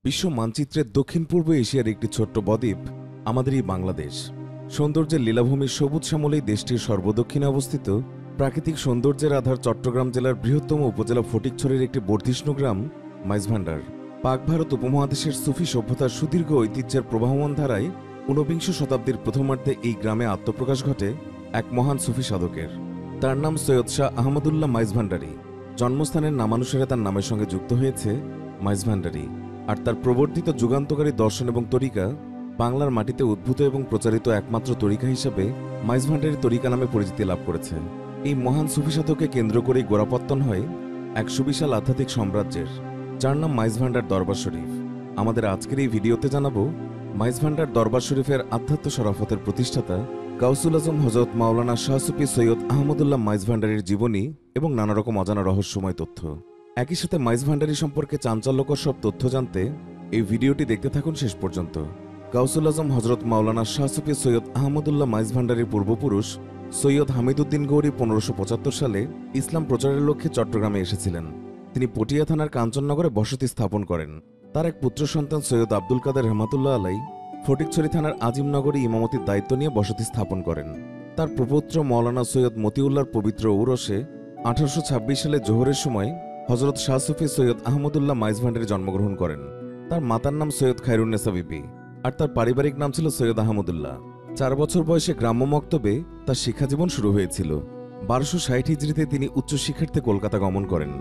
বিশ্ব মানচিত্রের দক্ষিণ পূর্ব এশিয়ার একটি ছোট্ট বদ্বীপ আমাদের এই বাংলাদেশ। সৌন্দর্যের লীলাভূমির সবুজ শ্যামল এই দেশটির সর্বদক্ষিণে অবস্থিত প্রাকৃতিক সৌন্দর্যের আধার চট্টগ্রাম জেলার বৃহত্তম উপজেলা ফটিকছড়ির একটি বর্ধিষ্ণু গ্রাম মাইজভান্ডার। পাক ভারত উপমহাদেশের সুফি সভ্যতার সুদীর্ঘ ঐতিহ্যের প্রবাহমান ধারায় ঊনবিংশ শতাব্দীর প্রথমার্ধে এই গ্রামে আত্মপ্রকাশ ঘটে এক মহান সুফি সাধকের। তার নাম সৈয়দ শাহ আহমদুল্লাহ মাইজভান্ডারি। জন্মস্থানের নামানুসারে তার নামের সঙ্গে যুক্ত হয়েছে মাইজভান্ডারি, আর তার প্রবর্তিত যুগান্তকারী দর্শন এবং তরিকা বাংলার মাটিতে উদ্ভূত এবং প্রচারিত একমাত্র তরিকা হিসাবে মাইজভান্ডারি তরিকা নামে পরিচিতি লাভ করেছে। এই মহান সুফি সাধককে কেন্দ্র করেই গোড়াপত্তন হয় এক সুবিশাল আধ্যাত্মিক সাম্রাজ্যের, যার নাম মাইজভান্ডার দরবার শরীফ। আমাদের আজকের এই ভিডিওতে জানাবো মাইজভান্ডার দরবার শরীফের আধ্যাত্ম শরাফতের প্রতিষ্ঠাতা গাউসুল আজম হযরত মাওলানা শাহ সুফি সৈয়দ আহমদুল্লাহ মাইজভান্ডারির জীবনী এবং নানা রকম অজানা রহস্যময় তথ্য। একই সাথে মাইজভান্ডারি সম্পর্কে চাঞ্চল্যকর সব তথ্য জানতে এই ভিডিওটি দেখতে থাকুন শেষ পর্যন্ত। গাউসুল আজম হযরত মাওলানা শাহ সুফি সৈয়দ আহমদুল্লাহ মাইজভান্ডারির পূর্বপুরুষ সৈয়দ হামিদুদ্দিন গৌরী 1575 সালে ইসলাম প্রচারের লক্ষ্যে চট্টগ্রামে এসেছিলেন। তিনি পটিয়া থানার কাঞ্চননগরে বসতি স্থাপন করেন। তার এক পুত্র সন্তান সৈয়দ আব্দুল কাদের রহমাতুল্লাহ আলাই ফটিকছড়ি থানার আজিমনগরে ইমামতির দায়িত্ব নিয়ে বসতি স্থাপন করেন। তার প্রপৌত্র মাওলানা সৈয়দ মতিউল্লাহর পবিত্র ঔরসে 1826 সালে জোহরের সময় হযরত শাহ সুফি সৈয়দ আহমদুল্লাহ মাইজভান্ডারি জন্মগ্রহণ করেন। তার মাতার নাম সৈয়দ খায়রুন্নেসা বিবি, আর তার পারিবারিক নাম ছিল সৈয়দ আহমদুল্লাহ। 4 বছর বয়সে গ্রাম্য মক্তবে তার শিক্ষাজীবন শুরু হয়েছিল। 1260 হিজরিতে তিনি উচ্চশিক্ষার্থে কলকাতা গমন করেন।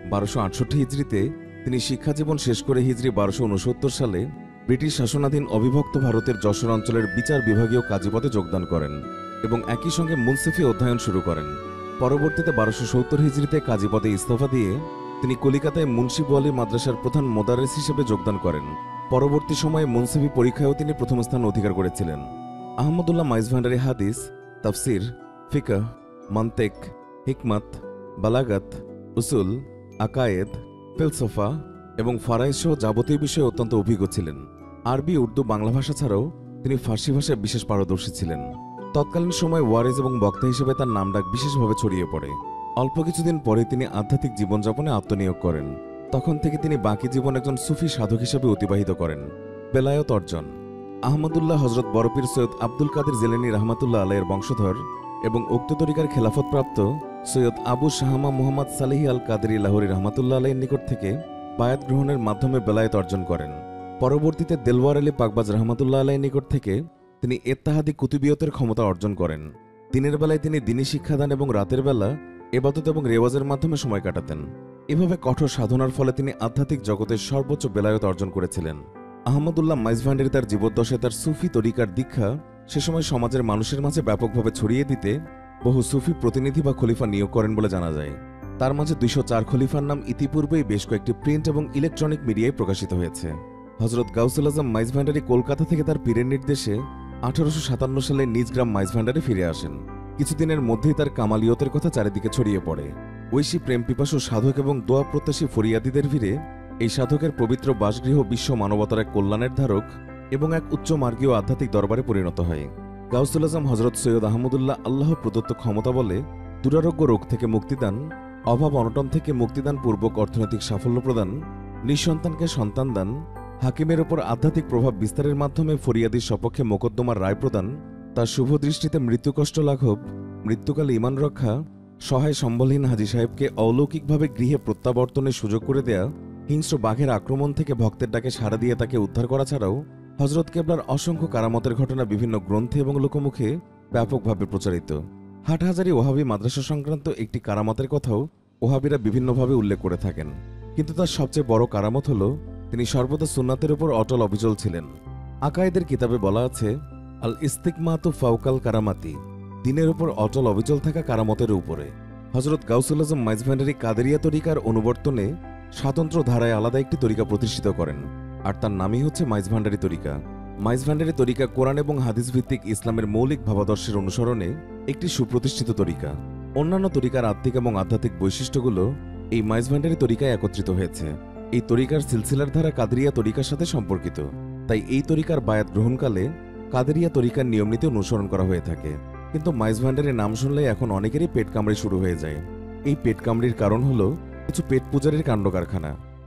1268 হিজরিতে তিনি শিক্ষাজীবন শেষ করে হিজরি 1269 সালে ব্রিটিশ শাসনাধীন অবিভক্ত ভারতের যশোর অঞ্চলের বিচার বিভাগীয় কাজী পদে যোগদান করেন এবং একই সঙ্গে মুনসিফি অধ্যয়ন শুরু করেন। পরবর্তীতে 1270 হিজরিতে কাজী পদে ইস্তফা দিয়ে তিনি কলিকাতায় মুন্সি বোয়ালি মাদ্রাসার প্রধান মোদারেস হিসেবে যোগদান করেন। পরবর্তী সময়ে মুনসিফি পরীক্ষায়ও তিনি প্রথম স্থান অধিকার করেছিলেন। আহমদুল্লাহ মাইজভান্ডারি হাদিস, তাফসির, ফিকহ, মান্তেক, হিকমত, বালাগাত, উসুল, আকায়েদ, ফিলসফা এবং ফারাইজ সহ যাবতীয় বিষয়ে অত্যন্ত অভিজ্ঞ ছিলেন। আরবি, উর্দু, বাংলা ভাষা ছাড়াও তিনি ফার্সি ভাষায় বিশেষ পারদর্শী ছিলেন। তৎকালীন সময়ে ওয়ারেজ এবং বক্তা হিসেবে তার নামডাক বিশেষভাবে ছড়িয়ে পড়ে। অল্প কিছুদিন পরে তিনি আধ্যাত্মিক জীবনযাপনে আত্মনিয়োগ করেন। তখন থেকে তিনি বাকি জীবন একজন সুফি সাধক হিসেবে অতিবাহিত করেন। বেলায়েত অর্জন। আহমদুল্লাহ হযরত বরপীর সৈয়দ আব্দুল কাদের জিলানী রহমাতুল্লাহ আলাইয়ের বংশধর এবং উক্ত তরিকার খেলাফতপ্রাপ্ত সৈয়দ আবু শাহমা মুহাম্মদ সালেহি আল কাদেরি লাহোরী রহমাতুল্লাহ আলাইয়ের নিকট থেকে বায়াত গ্রহণের মাধ্যমে বেলায়েত অর্জন করেন। পরবর্তীতে দেলওয়ার আলী পাকবাজ রহমাতুল্লাহ আলাইয়ের নিকট থেকে তিনি ইত্তেহাদি কুতুবিয়তের ক্ষমতা অর্জন করেন। দিনের বেলায় তিনি দ্বীনী শিক্ষাদান এবং রাতের বেলা ইবাদত এবং রেওয়াজের মাধ্যমে সময় কাটাতেন। এভাবে কঠোর সাধনার ফলে তিনি আধ্যাত্মিক জগতের সর্বোচ্চ বেলায়েত অর্জন করেছিলেন। আহমদুল্লাহ মাইজভান্ডারি তার জীবদ্দশায় তার সুফি তরিকার দীক্ষা সে সময় সমাজের মানুষের মাঝে ব্যাপকভাবে ছড়িয়ে দিতে বহু সুফি প্রতিনিধি বা খলিফা নিয়োগ করেন বলে জানা যায়। তার মাঝে 204 খলিফার নাম ইতিপূর্বেই বেশ কয়েকটি প্রিন্ট এবং ইলেকট্রনিক মিডিয়ায় প্রকাশিত হয়েছে। হযরত গাউসুল আজম মাইজভান্ডারি কলকাতা থেকে তার পীরের নির্দেশে 1857 সালে নিজ গ্রাম মাইজভান্ডারে ফিরে আসেন। কিছুদিনের মধ্যেই তার কামালিয়তের কথা চারিদিকে ছড়িয়ে পড়ে। ঐশী প্রেম পিপাসু সাধক এবং দোয়া প্রত্যাশী ফরিয়াদিদের ভিড়ে এই সাধকের পবিত্র বাসগৃহ বিশ্ব মানবতার এক কল্যাণের ধারক এবং এক উচ্চ মার্গীয় আধ্যাত্মিক দরবারে পরিণত হয়। গাউসুল আজম হযরত সৈয়দ আহমদুল্লাহ আল্লাহ প্রদত্ত ক্ষমতা বলে দুরারোগ্য রোগ থেকে মুক্তিদান, অভাব অনটন থেকে মুক্তিদান পূর্বক অর্থনৈতিক সাফল্য প্রদান, নিঃসন্তানকে সন্তান দান, হাকিমের ওপর আধ্যাত্মিক প্রভাব বিস্তারের মাধ্যমে ফরিয়াদির সপক্ষে মোকদ্দমার রায় প্রদান, তার শুভ দৃষ্টিতে মৃত্যুকষ্ট লাঘব, মৃত্যুকালে ঈমান রক্ষা, সহায় সম্বলহীন হাজী সাহেবকে অলৌকিকভাবে গৃহে প্রত্যাবর্তনের সুযোগ করে দেয়া, হিংস্র বাঘের আক্রমণ থেকে ভক্তের ডাকে সাড়া দিয়ে তাকে উদ্ধার করা ছাড়াও হযরত কেবলার অসংখ্য কারামতের ঘটনা বিভিন্ন গ্রন্থে এবং লোকমুখে ব্যাপকভাবে প্রচারিত। হাটহাজারী ওহাবী মাদ্রাসা সংক্রান্ত একটি কারামতের কথাও ওহাবীরা বিভিন্নভাবে উল্লেখ করে থাকেন, কিন্তু তার সবচেয়ে বড় কারামত হল তিনি সর্বদা সুন্নাতের উপর অটল অবিচল ছিলেন। আকায়েদের কিতাবে বলা আছে, আল ইস্তিকমাতু ফাউকাল কারামাতি, দিনের উপর অটল অবিচল থাকা কারামতের উপরে। হযরত গাউসুল আজম মাইজভান্ডারি কাদেরিয়া তরিকার অনুবর্তনে স্বতন্ত্র ধারায় আলাদা একটি তরিকা প্রতিষ্ঠিত করেন, আর তার নামই হচ্ছে মাইজভান্ডারি তরিকা। মাইজভান্ডারি তরিকা কোরআন এবং হাদিস ভিত্তিক ইসলামের মৌলিক ভাবাদর্শের অনুসরণে একটি সুপ্রতিষ্ঠিত তরিকা। অন্যান্য তরিকার আত্মিক এবং আধ্যাত্মিক বৈশিষ্ট্যগুলো এই মাইজভান্ডারি তরিকায় একত্রিত হয়েছে। এই তরিকার সিলসিলার ধারা কাদেরিয়া তরিকার সাথে সম্পর্কিত, তাই এই তরিকার বায়াত গ্রহণকালে কাদেরিয়া তরিকার নিয়মনীতি অনুসরণ করা হয়ে থাকে। কিন্তু মাইজভান্ডারির নাম শুনলে এখন অনেকেরই পেট কামড়ে শুরু হয়ে যায়। এই পেট কামড়ির কারণ হলো কিছু পেট পূজারীর কাণ্ড কারখানা।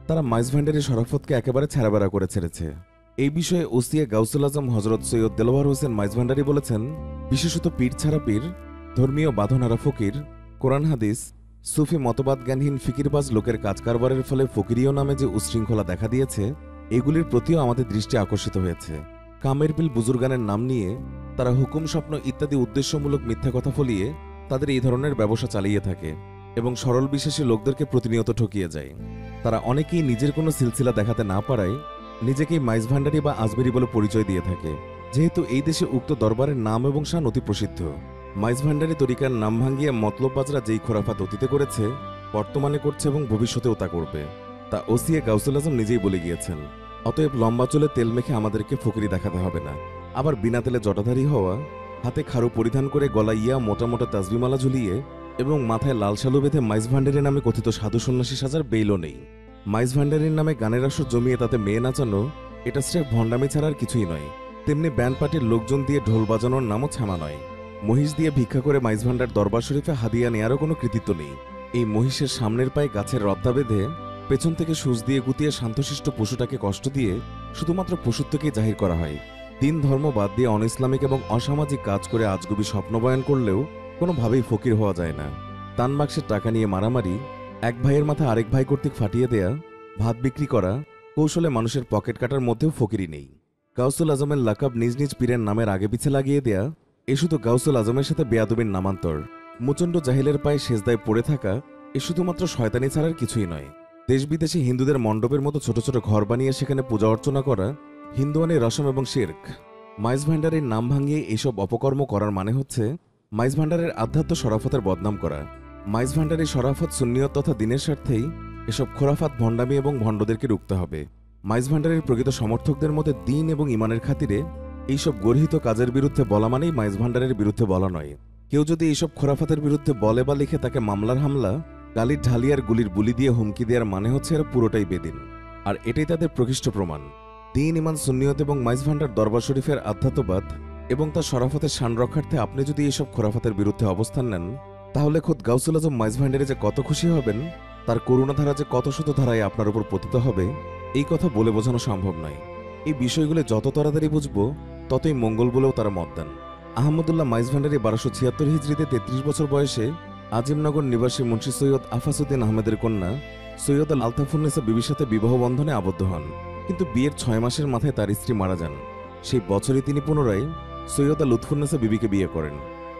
তারা মাইজভান্ডারি শরাফতকে একেবারে ছেঁড়াবেড়া করে ছেড়েছে। এই বিষয়ে ওসিয়ে গাউসুল আজম হজরত সৈয়দ দেলোয়ার হোসেন মাইজভান্ডারি বলেছেন, বিশেষত পীর ছাড়া পীর, ধর্মীয় বাঁধনারা ফকির, কোরআন হাদিস, সুফি মতবাদ জ্ঞানহীন ফিকিরবাজ লোকের কাজ কারবারের ফলে ফকিরীয় নামে যে উশৃঙ্খলা দেখা দিয়েছে, এগুলির প্রতিও আমাদের দৃষ্টি আকর্ষিত হয়েছে। কামের বিল বুজুর্গানের নাম নিয়ে তারা হুকুম, স্বপ্ন ইত্যাদি উদ্দেশ্যমূলক মিথ্যা কথা ফলিয়ে তাদের এই ধরনের ব্যবসা চালিয়ে থাকে এবং সরল বিশ্বাসী লোকদেরকে প্রতিনিয়ত ঠকিয়ে যায়। তারা অনেকেই নিজের কোনো সিলসিলা দেখাতে না পারায় নিজেকেই মাইজভান্ডারি বা আজমেরি বলে পরিচয় দিয়ে থাকে। যেহেতু এই দেশে উক্ত দরবারের নাম এবং শান অতি প্রসিদ্ধ, মাইজভান্ডারি তরিকার নাম ভাঙিয়ে মতলববাজরা যেই খোরাফাত অতীতে করেছে, বর্তমানে করছে এবং ভবিষ্যতেও তা করবে, তা ওসিয়ে গাউসুল আজম নিজেই বলে গিয়েছেন। অতএব লম্বা চুলে তেল মেখে আমাদেরকে ফকিরি দেখাতে হবে না। আবার বিনা তেলে জটাধারী হওয়া, হাতে খাড়ু পরিধান করে গলা ইয়া মোটা মোটা তাসবিমালা ঝুলিয়ে এবং মাথায় লাল শালু বেঁধে মাইজভান্ডারির নামে কথিত সাধু সন্ন্যাসী সাজার বেইলও নেই। মাইজভান্ডারির নামে গানের আসর জমিয়ে তাতে মেয়ে নাচানো, এটা স্রেফ ভণ্ডামি ছাড়ার কিছুই নয়। তেমনি ব্যান্ড পার্টির লোকজন দিয়ে ঢোল বাজানোর নামও ছামা নয়। মহিষ দিয়ে ভিক্ষা করে মাইজভান্ডার দরবার শরীফে হাদিয়া নেয়ারও কোনো কৃতিত্ব নেই। এই মহিষের সামনের পায়ে গাছের রদ্দা বেঁধে পেছন থেকে সুচ দিয়ে গুতিয়ে শান্তশিষ্ট পশুটাকে কষ্ট দিয়ে শুধুমাত্র পশুত্বকেই জাহির করা হয়। দিন ধর্ম বাদ দিয়ে অন ইসলামিক এবং অসামাজিক কাজ করে আজগুবি স্বপ্ন বয়ান করলেও কোনোভাবেই ফকির হওয়া যায় না। তান বাক্সের টাকা নিয়ে মারামারি, এক ভাইয়ের মাথা আরেক ভাই কর্তৃক ফাটিয়ে দেয়া, ভাত বিক্রি করা, কৌশলে মানুষের পকেট কাটার মধ্যেও ফকিরি নেই। গাউসুল আজমের লাকাব নিজ নিজ পীরের নামের আগে পিছে লাগিয়ে দেয়া, এ শুধু গাউসুল আজমের সাথে বেয়াদবির নামান্তর। মুচণ্ড জাহিলের পায়ে সেজদায় পড়ে থাকা, এ শুধুমাত্র শয়তানি ছাড়ার কিছুই নয়। দেশ বিদেশে হিন্দুদের মণ্ডপের মতো ছোট ছোট ঘর বানিয়ে সেখানে পূজা অর্চনা করা হিন্দুয়ানি রসম এবং শিরক। মাইজভান্ডারের নাম ভাঙিয়ে এইসব অপকর্ম করার মানে হচ্ছে মাইজভান্ডারের আধ্যাত্ম শরাফতের বদনাম করা। মাইজভান্ডারি শরাফত সুন্নিয়ত তথা দিনের স্বার্থেই এসব খোরাফাত ভণ্ডামি এবং ভণ্ডদেরকে রুখতে হবে। মাইজভান্ডারির প্রকৃত সমর্থকদের মধ্যে দিন এবং ইমানের খাতিরে এইসব গর্হিত কাজের বিরুদ্ধে বলা মানেই মাইজভান্ডারের বিরুদ্ধে বলা নয়। কেউ যদি এইসব খোরাফাতের বিরুদ্ধে বলে বা লিখে তাকে মামলার হামলা, গালির ঢালিয়ার গুলির বুলি দিয়ে হুমকি দেওয়ার মানে হচ্ছে এরা পুরোটাই বেদিন। আর এটাই তাদের প্রকৃষ্ট প্রমাণ। দিন, ইমান, সুন্নিয়ত এবং মাইজভান্ডার দরবার শরীফের আধ্যাত্মবাদ এবং তার শরাফতের শান রক্ষার্থে আপনি যদি এইসব খোরাফাতের বিরুদ্ধে অবস্থান নেন, তাহলে খোদ গাউসুল আজম মাইজভান্ডারি যে কত খুশি হবেন, তার করুণাধারা যে কত শত ধারায় আপনার উপর পতিত হবে, এই কথা বলে বোঝানো সম্ভব নয়। এই বিষয়গুলো যত তাড়াতাড়ি বুঝব, ততই মঙ্গল বলেও তারা মত দেন। আহমদুল্লাহ মাইজভান্ডারি 1276 হিজরিতে 33 বছর বয়সে আজিমনগর নিবাসী মুন্সি সৈয়দ আফাসুদ্দিন আহমেদের কন্যা সৈয়দ আল আলতাফুন্নেসা বিবির সাথে বিবাহ বন্ধনে আবদ্ধ হন। কিন্তু বিয়ের 6 মাসের মাথায় তার স্ত্রী মারা যান। সেই বছরই তিনি পুনরায় সৈয়দা লুৎফুন্নেসা বিবিকে বিয়ে করেন।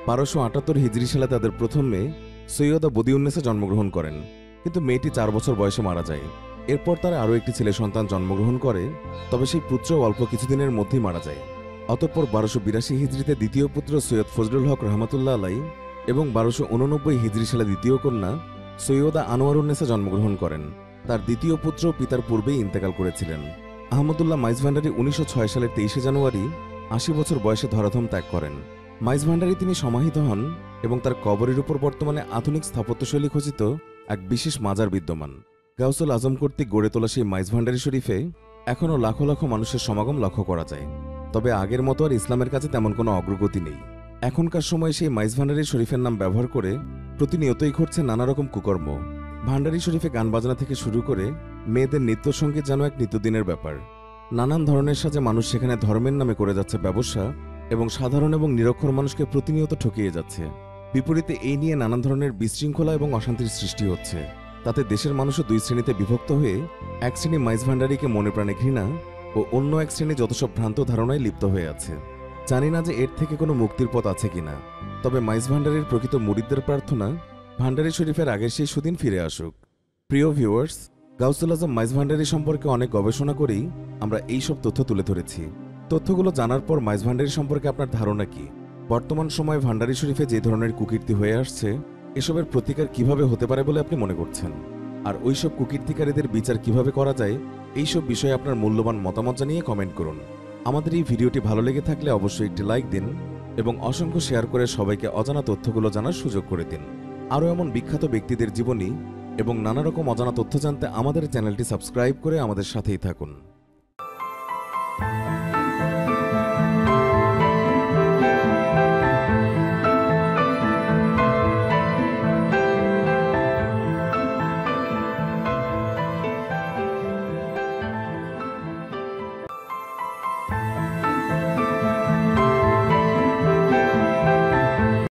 1278 হিজরি সালে তাদের প্রথম মেয়ে সৈয়দা বদিউন্নেসা জন্মগ্রহণ করেন। কিন্তু মেয়েটি 4 বছর বয়সে মারা যায়। এরপর তারা আরও একটি ছেলে সন্তান জন্মগ্রহণ করে, তবে সেই পুত্র অল্প কিছুদিনের মধ্যেই মারা যায়। অতঃপর 1282 হিজরিতে দ্বিতীয় পুত্র সৈয়দ ফজলুল হক রহমাতুল্লাহ আলাই এবং 1289 হিজরি সালে দ্বিতীয় কন্যা সৈয়দা আনোয়ারুন্নেসা জন্মগ্রহণ করেন। তার দ্বিতীয় পুত্র পিতার পূর্বেই ইন্তেকাল করেছিলেন। আহমদুল্লাহ মাইজভান্ডারি 1906 সালের 23 জানুয়ারি 80 বছর বয়সে ধরাধাম ত্যাগ করেন। মাইজভান্ডারি তিনি সমাহিত হন এবং তার কবরের উপর বর্তমানে আধুনিক স্থাপত্যশৈলী খচিত এক বিশেষ মাজার বিদ্যমান। গাউসুল আজম কর্তৃক গড়ে তোলা সেই মাইজভান্ডারি শরীফে এখনও লাখো লাখো মানুষের সমাগম লক্ষ্য করা যায়। তবে আগের মতো আর ইসলামের কাছে তেমন কোনো অগ্রগতি নেই। এখনকার সময়ে সেই মাইজভান্ডারি শরীফের নাম ব্যবহার করে প্রতিনিয়তই ঘটছে নানা রকম কুকর্ম। ভান্ডারি শরীফে গান বাজনা থেকে শুরু করে মেয়েদের নৃত্যসঙ্গীত যেন এক নিত্যদিনের ব্যাপার। নানান ধরনের সাজে মানুষ সেখানে ধর্মের নামে করে যাচ্ছে ব্যবসা এবং সাধারণ এবং নিরক্ষর মানুষকে প্রতিনিয়ত ঠকিয়ে যাচ্ছে। বিপরীতে এই নিয়ে নানান ধরনের বিশৃঙ্খলা এবং অশান্তির সৃষ্টি হচ্ছে। তাতে দেশের মানুষও দুই শ্রেণীতে বিভক্ত হয়ে এক শ্রেণী মাইজভান্ডারিকে মনে প্রাণে ঘৃণা ও অন্য এক শ্রেণী যত সব ভ্রান্ত ধারণায় লিপ্ত হয়ে আছে। জানি না যে এর থেকে কোনো মুক্তির পথ আছে কিনা, তবে মাইজভান্ডারির প্রকৃত মুরিদদের প্রার্থনা ভান্ডারি শরীফের আগের সেই সুদিন ফিরে আসুক। প্রিয় ভিউয়ার্স, গাউসুল আজম মাইজভান্ডারি সম্পর্কে অনেক গবেষণা করেই আমরা এই সব তথ্য তুলে ধরেছি। তথ্যগুলো জানার পর মাইজভান্ডারি সম্পর্কে আপনার ধারণা কি? বর্তমান সময়ে ভান্ডারি শরীফে যে ধরনের কুকীর্তি হয়ে আসছে, এসবের প্রতিকার কিভাবে হতে পারে বলে আপনি মনে করছেন? আর ওইসব কুকীর্তিকারীদের বিচার কিভাবে করা যায়, এইসব বিষয়ে আপনার মূল্যবান মতামত জানিয়ে কমেন্ট করুন। আমাদের এই ভিডিওটি ভালো লেগে থাকলে অবশ্যই একটি লাইক দিন এবং অসংখ্য শেয়ার করে সবাইকে অজানা তথ্যগুলো জানার সুযোগ করে দিন। আরও এমন বিখ্যাত ব্যক্তিদের জীবনী এবং নানা রকম অজানা তথ্য জানতে আমাদের চ্যানেলটি সাবস্ক্রাইব করে আমাদের সাথেই থাকুন।